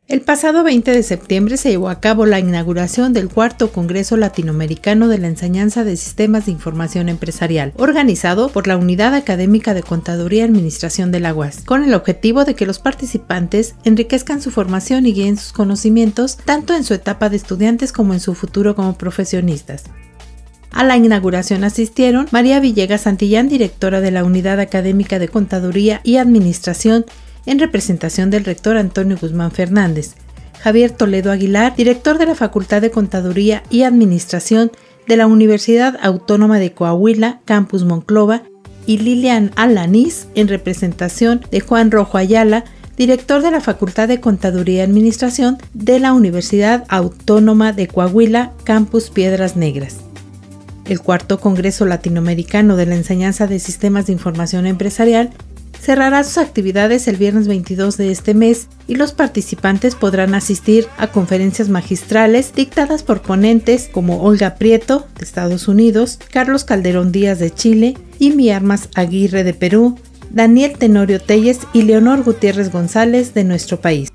El pasado 20 de septiembre se llevó a cabo la inauguración del cuarto Congreso Latinoamericano de la Enseñanza de Sistemas de Información Empresarial, organizado por la Unidad Académica de Contaduría y Administración de la UAS, con el objetivo de que los participantes enriquezcan su formación y guíen sus conocimientos tanto en su etapa de estudiantes como en su futuro como profesionistas. A la inauguración asistieron María Villegas Santillán, directora de la Unidad Académica de Contaduría y Administración, en representación del rector Antonio Guzmán Fernández, Javier Toledo Aguilar, director de la Facultad de Contaduría y Administración de la Universidad Autónoma de Coahuila, Campus Monclova, y Lilian Alanís, en representación de Juan Rojo Ayala, director de la Facultad de Contaduría y Administración de la Universidad Autónoma de Coahuila, Campus Piedras Negras. El cuarto Congreso Latinoamericano de la Enseñanza de Sistemas de Información Empresarial cerrará sus actividades el viernes 22 de este mes y los participantes podrán asistir a conferencias magistrales dictadas por ponentes como Olga Prieto, de Estados Unidos, Carlos Calderón Díaz, de Chile, Imi Armas Aguirre, de Perú, Daniel Tenorio Telles y Leonor Gutiérrez González, de nuestro país.